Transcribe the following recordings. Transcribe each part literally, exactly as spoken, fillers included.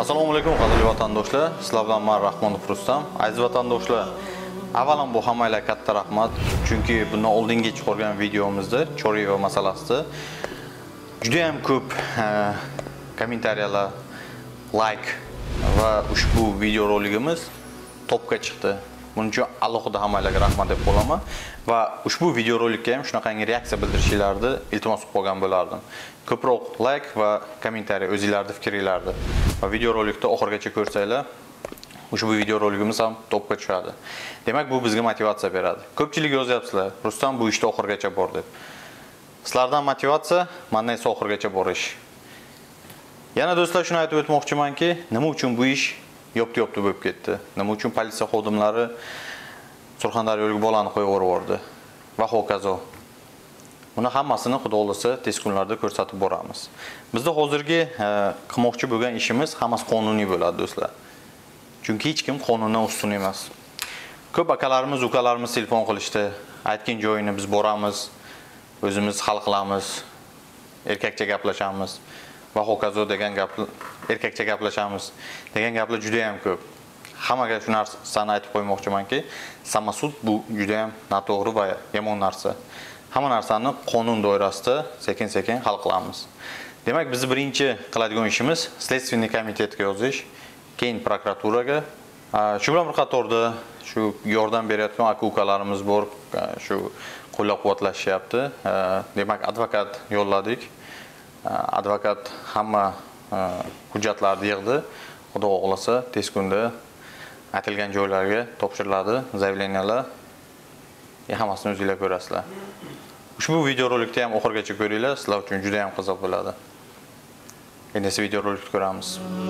Assalomu alaykum qadrli vatandoshlar. Sizlar bilan men Rahmonov Rustam. Aziz vatandoshlar, avvalan bu hammaga katta rahmat. Chunki bundan oldingi chiqargan videomizda Choriyeva masalasida juda ham ko'p kommentariyalar, like va ushbu video roligimiz topga chiqdi. Buning uchun alohida hammaga rahmat deb qolaman va ushbu video rolikka ham shunaqangi reaksiya bildirishinglarni iltimos qilgan bo'lardim. Ko'proq like va kommentariya o'zingizlarning fikringlarni va video rolikni oxirigacha ko'rsanglar, ushbu video roligimiz ham topga tushadi. Demak, bu bizga motivatsiya beradi. Ko'pchilik yozyapsizlar, Rustam bu ishda oxirigacha bor deb. Sizlardan motivatsiya, mendan esa oxirigacha borish. Yana do'stlar, shuni aytib o'tmoqchimanki, nima uchun bu ish yopti-yopti bo'lib ketdi? Nima uchun politsiya xodimlari Surxondaryoga bolani qo'yib yubordi va hokazo. Buni hammasini xudo xolasa tez kunlarda ko'rsatib boramiz. Bizda hozirgi qilmoqchi bo'lgan ishimiz hammasi qonuniy bo'ladi do'stlar. Chunki hech kim qonundan ustun emas. Ko'p akalarimiz, ukalarimiz telefon qilishdi. Aytgan joyini biz boramiz, o'zimiz hal qilamiz, erkakcha gaplashamiz va hokazo degan gap, erkakcha gaplashamiz degan gaplar juda ham ko'p. Hammaga shu narsani aytib qo'ymoqchimanki, samasud bu juda ham noto'g'ri va yomon narsa. Hamma narsani qonun doirasida sekin-sekin hal qilamiz. Demak, biz birinchi qiladigan ishimiz Следственный komitetga yozish, keyin prokuraturaga. Shu bilan bir qatorda shu yordam berayotgan aka-ukalarimiz bor, shu qo'llab-quvvatlashyapti. Demak, advokat yo'lladik. Advokat hamma hujjatlarni yig'di. Xudo xolasa tez kunda aytilgan joylarga topshiriladi, zaявлениyalar. Hammasini o'zingizlar ko'rasizlar. Ushbu video rolikni ham oxirigacha ko'ringlar, sizlar uchun juda ham qiziq bo'ladi. Endi esa video rolikni ko'ramiz.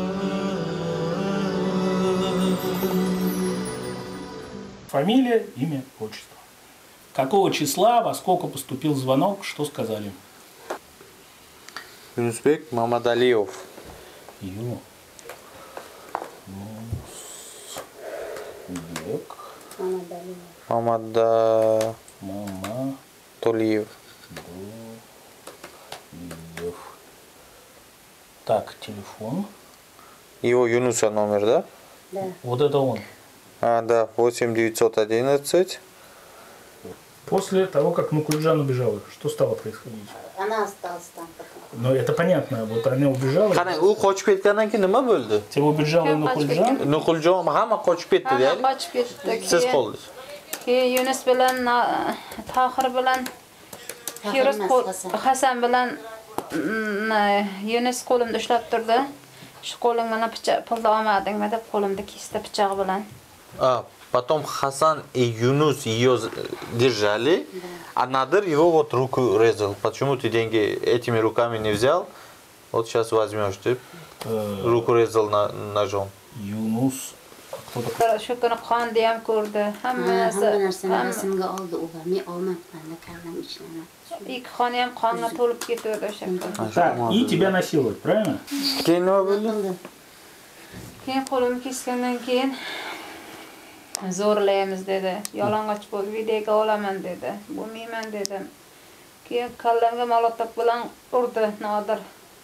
Фамилия, имя, отчество. Какого числа, во сколько поступил звонок, что сказали? Yunusbek Mamadaliyev. Yunusbek Mamadaliyev. Мама Толиев. Долиев. Так, телефон. Его Юнуса номер, да? Да. Вот это он. А, да, восемь девятьсот одиннадцать. После того, как Нукульджан убежала, что стало происходить? Она осталась там потом. Ну, это понятно, вот она убежала. Qani, u qochib ketgandan keyin nima bo'ldi? Тебя убежала Нукульджан? Nuquljon hamma qochib ketdi, deylik. Qochib ketdi. Siz qoldingiz. Keyin Yunus bilan Tohir bilan Firuz Hasan bilan Yunus qo'limda ushlab turdi. Shu qo'ling bilan pichoq pulni olmadingmi deb qo'limda kesdi pichoq bilan. А, потом Хасан и Юнус ее держали, а Надыр его вот руку резал. Почему ты деньги этими руками не взял? Вот сейчас возьмешь, ты руку резал на, ножом. Yunus. Кто такой? Shu kuni qonni ham ko'rdi. Hamma narsa, hamma narsani rasmga oldi ular. Men olmabman, kallam ishlamadi. ikki xona ham qonga to'lib ketdi o'sha kuni. Так, и тебя насилуют, правильно? Keyin nima bo'ldi? Keyin qo'limni kesgandan keyin zo'rlaymiz dedi. Yalang'och bo'l, videoga olaman dedi. Bo'lmayman dedim. Keyin kallamga molotov bilan urdi Nodir.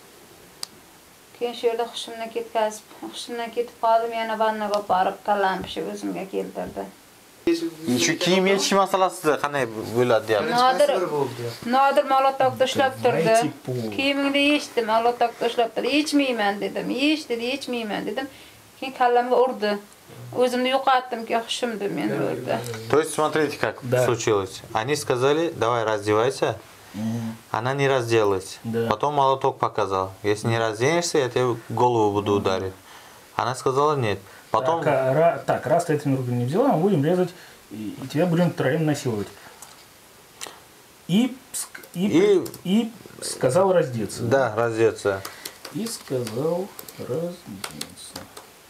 Keyin shu yerda hushimdan ketkazib, hushimdan ketib qoldim, yana vannaga olib borib kallam pishi o'zimga keltirdi. Shu kiyim yechish masalasida qanday bo'ladi deyapti. Nodir Nodir molotovda ushlab turdi. Kiyimingni yechdim, molotovda ushlab turdi. Yechmayman dedim. Yech dedi, yechmayman dedim. Keyin kallamga urdi. O'zimni yo'qotdim, keyin hushimda meni urdi. То есть смотрите, как Да. случилось. Они сказали: "Давай раздевайся". Она не разделась. Да. Потом молоток показал. Если не разденешься, я тебе в голову буду ударить. Она сказала: "Нет". Потом Так, а, ра- так, раз ты этими руками не взяла, мы будем резать, и, и тебя будем троим насиловать. И, ск- и, И- и сказал раздеться. да, раздеться. И сказал раздеться.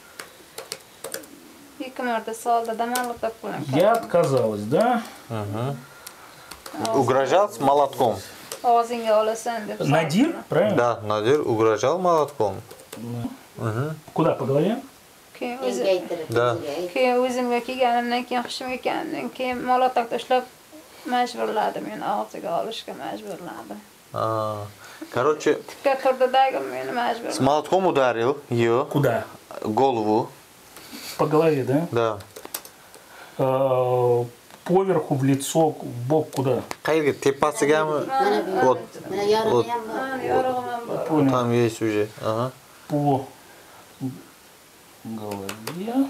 Ikki marta soldi, molotov bilan. Я отказалась, да? Угрожал с молотком. Og'zingga olasan deb. Надир, правильно? Да, Надир угрожал молотком. Куда, по голове? Keyin o'zi Kengaytirib. Da. o'ziga. keyin o'zimga kelganimdan keyin hushimga kelganimdan keyin molotovda ushlab majburladi, meni og'ziga olishga majburladi. Aa, Короче, Tikka turdidagi meni majbur. с молотком ударил ее Куда? голову. По голове, да? Да. Э, Поверху, в лицо, в бок, куда? Qayerga tepasigami? Вот. Mana yarimi Вот. ham bor. Mana yorug'im ham bor. Понял. Там есть уже. Ага. По голове.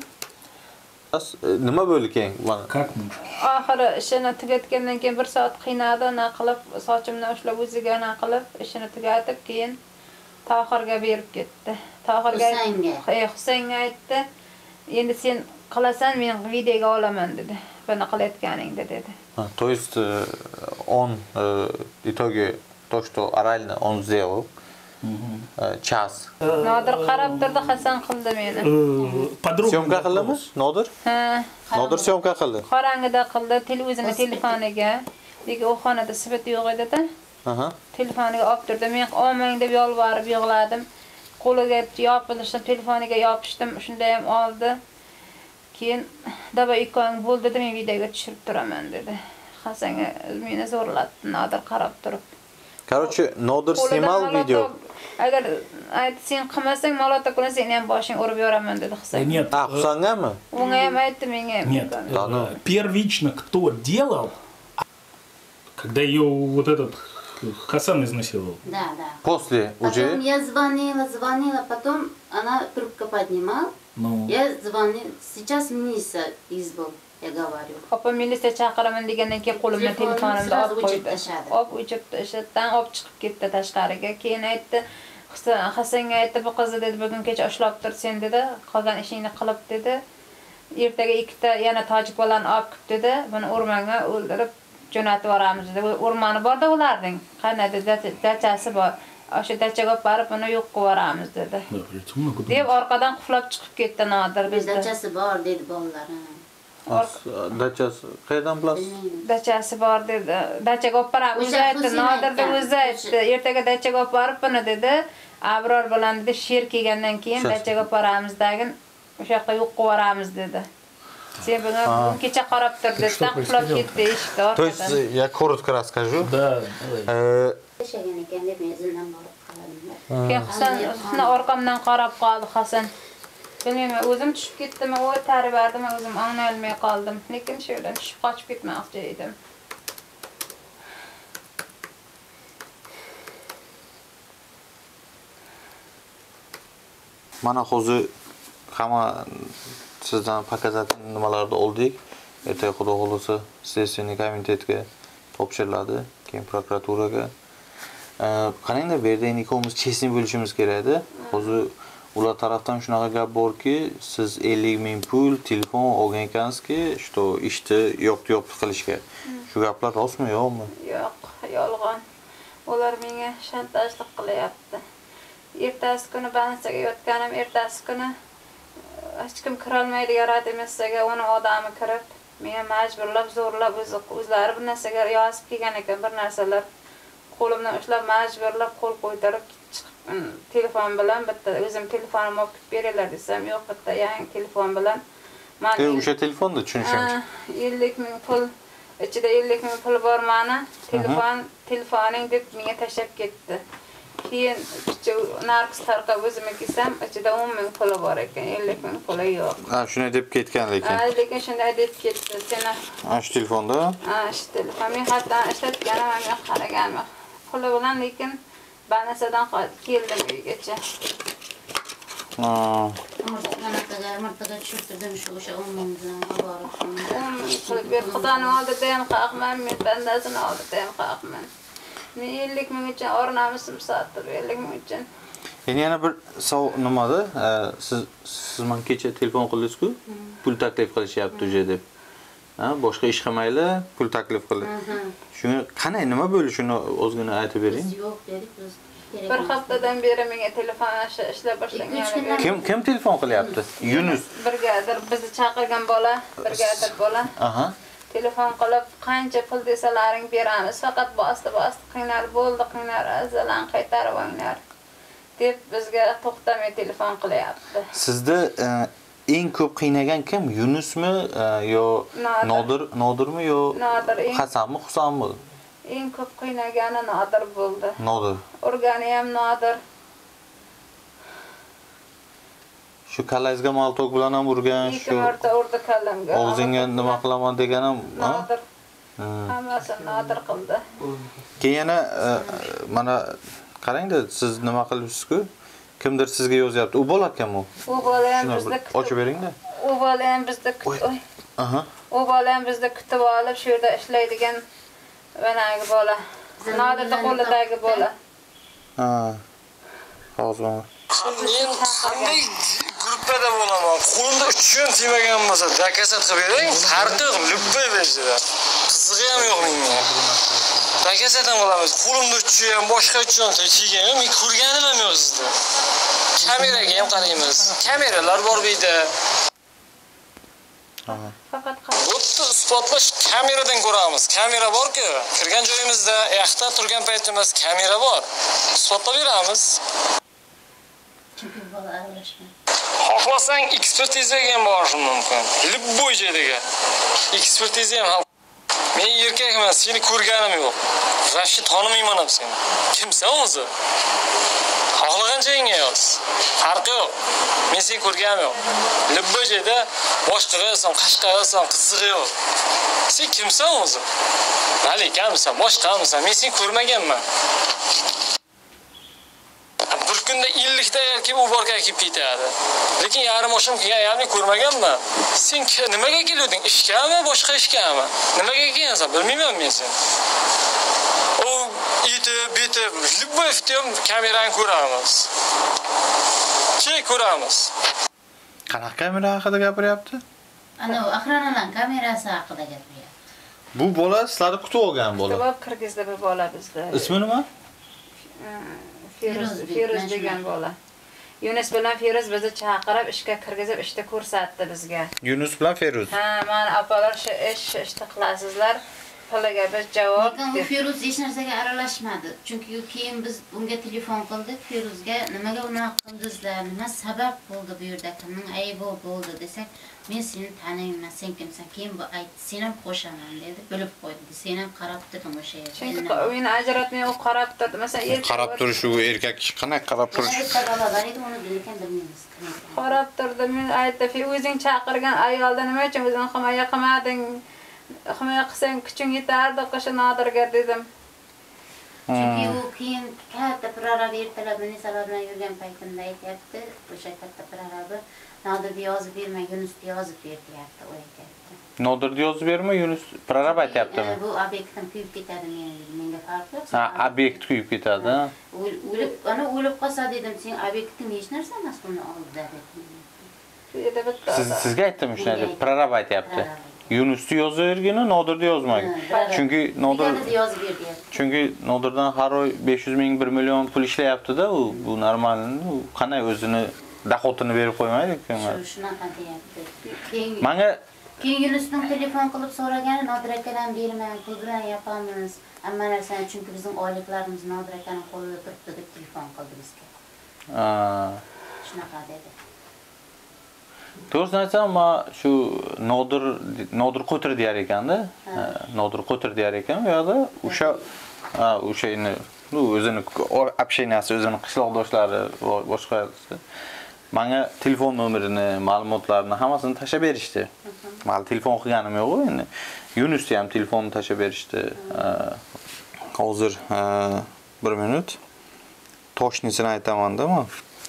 Nima bo'ldi keyin? Mana. Как мы? Oxiri ishini tugatgandan keyin bir soat qiynadi, na qilib, sochimni ushlab o'ziga na qilib, ishini tugatib, keyin Tohirga berib ketdi. Tohirga Husaynga. E, Husaynga aytdi. Endi sen qilasan, men videoga olaman dedi. Buni qilayotganingda dedi. А, то есть э, он э, в итоге то, что орально он сделал, э, час. Nodir qarab turdi, Hasan qildi meni. Э, Подробно. Syomka qildimi? Nodir? Ha, Nodir syomka qildi. qorong'ida qildi, televizorni telefoniga. Lekin u xonada sifat yo'q edi-da. Aha. Telefoniga olib turdi. Men olmang deb yolvorib yig'ladim. Qo'liga yopilishdi, telefoniga yopishdim, shunda ham oldi. Keyin daba ikkoing bo'ldi dedi, men videoga tushirib turaman dedi. Hasanga meni zo'rlatdi, Nodir qarab turib. Короче, Nodir snimal video. Agar ayt sen qilmasang, malota kuni seni ham boshing urib yoraman dedi Э, Husayn. Нет, А, Husangami? Unga ham aytdi, menga ham. нет. aytdi. Да ну. Э, Первично кто делал, когда ее вот этот Хасан изнасиловал? Да, да. После Потом уже. я звонила, звонила, потом она трубку поднимала. Ну, Я звонила, сейчас Ниса избыл, я говорю. Opa militsiya chaqiraman degandan keyin qo'limdan Telefonimni telefonimni sразу olib o'chirib qo'ydi. tashladi. Olib o'chirib tashladidan olib chiqib ketdi tashqariga. Keyin aytdi, Hasanga aytdi, bu qizni dedi, bugun kecha ushlab tur sen dedi, qolgan ishingni qilib dedi. Ertaga ikkita yana tojik bolani olib kelib dedi, buni o'rmonga o'ldirib jo'natib yuboramiz dedi. O'rmoni borda ularning. Qanday dedi, dachasi bor. O'sha dachaga olib borib buni yo'q qilib yuboramiz dedi. да, блядь, много Deb orqadan quflab chiqib ketdi Nodir Biz bizda. dachasi bor dedi bolalar. Dachasi qayerdan bilasiz? Dachasi bor dedi. Dachaga olib boramiz O'sha aytdi. Husayn Nodirda aytgan. o'zi aytdi. Ertaga dachaga olib borib buni dedi. Abror bilan dedi, sher kelgandan keyin O'sha- dachaga olib boramizdagi o'sha yoqqa yo'q qilib yuboramiz dedi. Sen buni bugun kecha qarab tur dedi. Что Quflab происходило? ketdi eshikni То есть orqadan. я коротко расскажу. Да, давай. Э, Yashagan ekan deb men izidan borib qoladim. Keyin Hasan shuni orqamdan qarab qoldi Hasan. Bilmayman, o'zim tushib ketdim, o'y tari berdim, o'zim anglay olmay qoldim. Lekin shu yerdan tushib qochib ketmoqchi edim. Mana hozir hamma sizdan показать nimalarda oldik. Ertaga xudo xolisa sessiya komitetga topshiriladi, keyin prokuraturaga. Qarangda, bu yerda ikkovimiz chesni bo'lishimiz kerak edi. Hozir ular tarafdan shunaqa gap borki, siz ellik ming pul, telefon olgan ekansiz-ki, что ishni yo'q-yo'q qilishga. Shu gaplar rostmi, yo'qmi? Yo'q, yolg'on. Ular menga shantajlik qilyapti. Ertasi kuni bansaga yotganim, ertasi kuni hech kim kira olmaydigan radiostaga uni odami kirib, meni majburlab, zo'rlab, o'zi o'zlari bir narsaga yozib kelgan ekan, bir narsalar qo'limdan ushlab, majburlab, qo'l qo'ydirib chiqib telefon bilan bitta o'zim telefonimni olib kelib beringlar desam, yo'q, bitta yangi telefon bilan E, o'sha telefonda tushunishimcha. ellik ming pul, ichida ellik ming pul bor mani, telefon, telefoning deb menga tashlab ketdi. Keyin narx tarqab o'zimga kelsam, ichida o'n ming puli bor ekan, ellik ming puli yo'q. Ha, shunday deb ketgan lekin. Ha, lekin shunday deb ketdi. Seni Ha, shu telefonda. ha, shu telefon men hatto ishlatganim ham yo'q, qaraganman. Puli bilan lekin banasadan keldim uygacha. Ha. Martaga, martaga tushirtirdim shu o'sha o'n ming bilan oborib. o'n ming pul ber, Xudoni oldida ham haqman, men bandasini oldida ham haqman. Men ellik ming uchun o'rnamishim sotib, ellik ming uchun. Endi yana bir savol nimada? Siz siz men kecha telefon qildingiz-ku, pul taklif qilishyapti uje deb. Ha, boshqa ish qilmayli, pul taklif qildi. Shuni qanday nima bo'lishini o'zgina aytib bering. Biz yo'q dedik, biz kerak. Bir haftadan beri menga telefon ishlab boshlagan. Kim kim telefon qilyapti? Yunus. Brigadir bizni chaqirgan bola, brigadir bola. Aha. Telefon qilib, qancha pul desalaring beramiz, faqat bosdi bosdi qiynar bo'ldi, qiynar azalan qaytarib olinglar deb bizga to'xtamay telefon qilyapti. Sizda e, eng ko'p qiynagan kim? Yunusmi e, yo Nodir. Nodir, Nodirmi yo Nodir eng- Hasanmi, Husanmi? Eng ko'p qiynagani Nodir bo'ldi. Nodir. Urgani ham Nodir. Shu kallangizga maltok bilan ham urgan, Ikki shu marta urdi kallamga. og'zingga nima qilaman degan ham, ha? Nodir. Hammasini Nodir qildi. Keyin yana e, mana qarang-da, siz nima qilibsiz-ku? Kimdir sizga yozyapti. U bo'larkanmi? U bola ham Shuni bizda ochib bering-da. U bola ham bizda kutib. Aha. U bola ham bizda kutib olib, shu yerda ishlaydigan managi bola. Nodirda qo'lidagi bola. Ha. Hozir. Men qanday gruppada bo'laman? Qo'limda uchun temagan bo'lsa, zakasat qilib bering, farqi yo'q, lubbay berishdi. Qizig'i ham yo'q menga. Zakasat ham qilamiz. Qo'limda uchi ham, boshqa uchi ham techigan, men ko'rganim ham yo'q sizda. Kameraga ham qaraymiz. Kameralar bor bu yerda. Faqat qarab. O'tni isbotlash kameradan ko'ramiz. Kamera bor-ku, kirgan joyimizda, yaxta turgan paytimiz kamera bor. Isbotlab beramiz. Chunki bola aralashmaydi. Xohlasang ekspertizaga ham borishim mumkin. Любой joyga. Ekspertiza ham. Men erkakman, seni ko'rganim yo'q. Rashid tonimayman ham seni. Kimsan o'zi? Xohlagan joyingga yoz. Farqi yo'q. Men seni ko'rganim yo'q. Любой joyda boshqasan, qashqarasan, qizig'i yo'q. Sen kimsan o'zi? Malikamsan, boshqamisan? Men seni ko'rmaganman. Bir kunda ellik ta erkak u borga kelib ketadi. Lekin yarim oshim kelgan ayolni ko'rmaganman. Sen nimaga kelding? Ishgami, boshqa ishgami? Nimaga kelgansan? Bilmayman men seni. O iti, biti, любой film kamerani ko'ramiz. Che ko'ramiz. Qanaqa kamera haqida gapiryapti? Ana u aqronalar kamerasi haqida gapiryapti. Bu bola sizlarni kutib olgan bola. Kitob Qirg'izda bir bola bizda. Ismi nima? Firuz, Firuz degan bola. Yunus bilan Firuz bizni chaqirib ishga kirgizib, ishda ko'rsatdi bizga. Yunus bilan Feruz. Ha, mana opalar shu ish, ishda qilasizlar. Puliga biz javob. Lekin u Firuz hech narsaga aralashmadi. Chunki keyin biz unga telefon qildik. Firuzga nimaga unaqa qildingizlar? Nima sabab bo'ldi bu yerda? Kimning aybi bo'ldi desak, men seni taniyman, sen kimsan? Keyin bu aytdi, sen ham qo'shaman dedi. Bilib qo'ydi. Sen ham qarab turdim o'sha yerda. Chunki meni ajratmay u qarab turdi. Masalan, erkak Qarab turish u erkak qanaqa qarab turish? Bitta bola bor edi, uni lekin bilmaymiz. qarab turdi. Men aytdi, "O'zing chaqirgan ayolda nima uchun o'zing himoya qilmading? Himoya qilsang kuching yetardi, qo'sha Nodirga" dedim. Chunki u keyin katta prorab ertalab meni sabablan yurgan paytimda aytyapti, o'sha katta prorabi Nodirga yozib berma, Yunusga yozib ber deyapti, u aytyapti. Nodirga yozib berma, Yunus prorab aytyaptimi? Bu obyektim kuyib ketadi, menga farqi yo'q. Ha, obyekt kuyib ketadi. O'lib, ana o'lib qolsa dedim, sen obyektim hech narsa emas, buni oldida dedim. Shu yerda bitta Siz sizga aytdim shunday deb, prorab aytyapti. Prorab. Yunusni yozavergin, Nodirni yozmang. Chunki Nodir Nodir yozib ber deyapti. Chunki Nodirdan har oy besh yuz ming bir million pul ishlayapti-da, u bu normal. U qanday o'zini doxotini berib qo'ymaydi-ku. Shu shunaqa deyapti. Keyin Menga keyin Yunusning telefon qilib so'ragani, Nodir akadan bermang, pul bilan yapamiz. Hamma narsani, chunki bizning oyliklarimiz Nodir akaning qo'lida turibdi deb telefon qildi bizga. Shunaqa dedi. To'g'risini aytsam, men shu Nodir Nodir Qo'tir deyar ekanda, Nodir Qo'tir deyar ekan, u yoqda o'sha o'shani, u o'zini общенияsi, o'zini qishloqdoshlari boshqa menga telefon nomerini, ma'lumotlarini hammasini tashab berishdi. Men telefon qilganim yo'q endi. Yunusga ham telefonni tashab berishdi. Hozir bir minut Toshnisini aytaman-da men.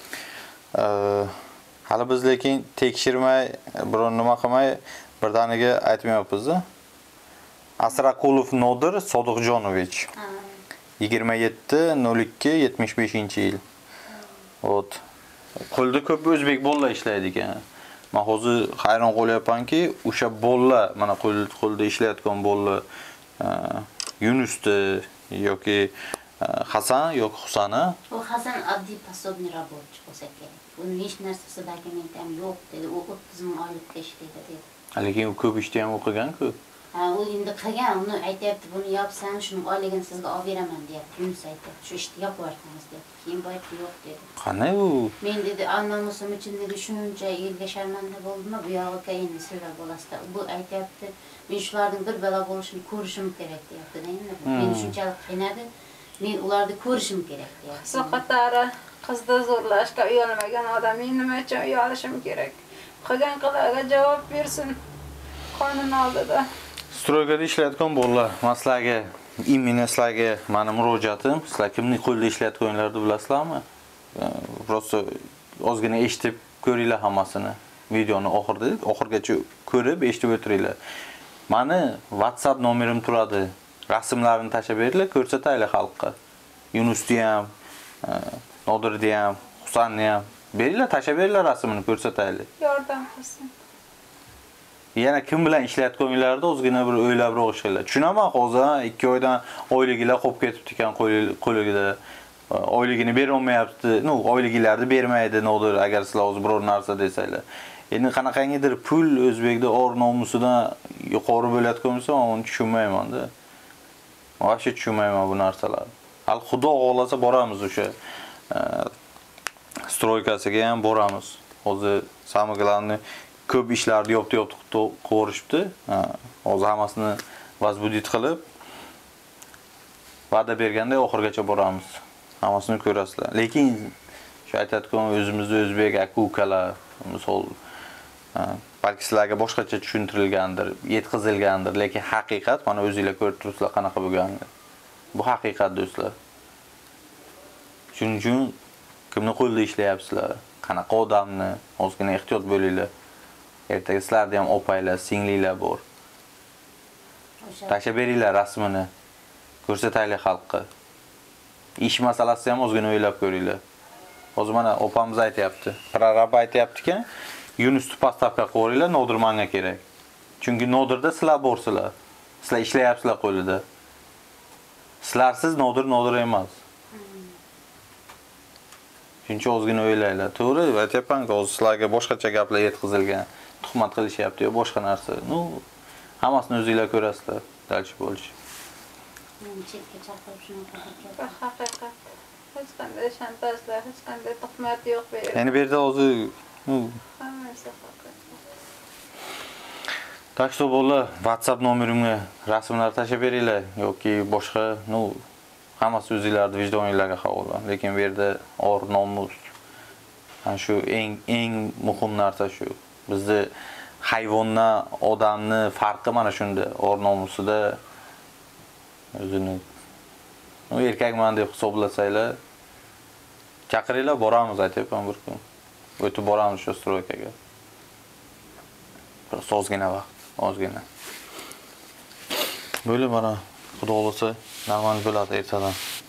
Hali biz lekin tekshirmay, biron nima qilmay birdaniga aytmayapmiz-da. Asraqulov Nodir Sodiqjonovich. yigirma yetti nol ikki yetmish beshinchi yil. Ot. Qo'lda ko'p o'zbek bolalar ishlaydi ekan. Men hozir hayron qolyapmanki, o'sha bolalar, mana qo'lda ishlayotgan bolalar Yunusni yoki Hasan yoki Husana. U Hasan oddiy пособный рабочий bo'lsa kerak. Uni hech narsasi dokumentam yo'q dedi. U o'ttiz ming oylikda ishlaydi dedi. Lekin u ko'p ishda ham o'qigan-ku. Ha, u endi qilgan, uni aytayapti, buni yopsam, shuning oyligini sizga olib beraman deyapti. Yunus aytayapti, shu ishni yopib yuborsangiz deyapti. Keyin boyib yo'q dedi. Qanday u? Men dedi, namusim uchun dedi, shuncha yilga sharmanda bo'ldimmi, bu yog'iga endi sizlar bo'lasizda. Bu aytayapti, men shularning bir balo bo'lishini ko'rishim kerak deyapti. Men shunchalik qiynadi, men ularni ko'rishim kerak deyapti. Soqatlari qizda zo'rlashga uyalmagan odam men nima uchun uyalishim kerak? Qilgan qilariga javob bersin. Qonun oldida. Stroygada ishlayotgan bolalar, maslaga, imенно sizlarga meni murojaatim, sizlar kimning qo'lida ishlayotganlarni bilasizlarmi? Просто ozgina eshitib ko'ringlar hammasini. Videoni oxirida, oxirgacha ko'rib, eshitib o'tiringlar. Meni WhatsApp nomerim turadi. Rasmlarini tashab beringlar, ko'rsataylik xalqqa. Yunusni ham, Nodirni ham, Husanni ham beringlar, tashab beringlar rasmini ko'rsataylik. Yordam qilsin. Yana kim bilan ishlayotganinglarda o'zgina bir o'ylab o'qishinglar. Tushunaman, hozir ikki oydan oyligilar qolib ketibdi ekan qo'ligida. Oyligini bera olmayapti. No, oyligilarni bermaydi Nodir agar sizlar o'zi biror narsa desanglar. Endi qanaqangidir pul O'zbekda or nomusidan yuqori bo'layotgan bo'lsa, uni tushunmayman-da. Vaqti tushunmayman bu narsalarni. Hal Xudo xohlasa boramiz o'sha stroykasiga ham boramiz. Hozir samoglanni ko'p ishlarni yopdi-yopdi qo'rishibdi. Hozir hammasini vazbudit qilib va'da berganda oxirgacha boramiz. Hammasini ko'rasizlar. Lekin shu aytayotgan o'zimizda o'zbek aka-ukalar, misol balki sizlarga boshqacha tushuntirilgandir, yetkazilgandir, lekin haqiqat mana o'zingizlar ko'rib turibsizlar qanaqa bo'lganini. Bu haqiqat do'stlar. Shuning uchun kimni qo'lida ishlayapsizlar, qanaqa odamni, ozgina ehtiyot bo'linglar. Ertaga sizlarda ham opaylar, singlinglar bor. Tashab beringlar rasmini. Ko'rsataylik xalqqa. Ish masalasi ham o'zgina o'ylab ko'ringlar. Hozir mana opamiz aytayapti. Prorab aytayapti-ki, Yunusni postavka qo'yinglar, Nodir menga kerak. Chunki Nodirda sizlar borsizlar. Sizlar ishlayapsizlar qo'lida. Sizlarsiz Nodir Nodir emas. Shuncha o'zgina o'ylaylar. To'g'ri, aytayapman-ku, hozir sizlarga boshqacha gaplar yetkazilgan. Tuhmat qilishyapti yo boshqa narsa. Nu, hammasini o'zingizlar ko'rasizlar. Dalchi bo'lish. Men chetga chaqirib shunaqa Bu haqiqat. Hech qanday shantajlar, hech qanday tuhmat yo'q bu yerda. Endi bu yerda hozir, nu, Hammasi haqiqat. tak что bo'lar, WhatsApp nomerimga rasmlar tashab beringlar yoki boshqa, nu, hammasi o'zingizlarning vijdoningizlarga havola. Lekin bu yerda or nomus, ana shu eng eng muhim narsa shu. Bizda hayvondan odamni farqi mana shunda, or nomusida o'zini u erkakman deb hisoblasanglar, chaqiringlar, boramiz aytayapman bir kun. O'tib boramiz shu stroykaga. Biroz ozgina vaqt, ozgina. Böyle mana Xudo xolasa normal bo'ladi ertadan.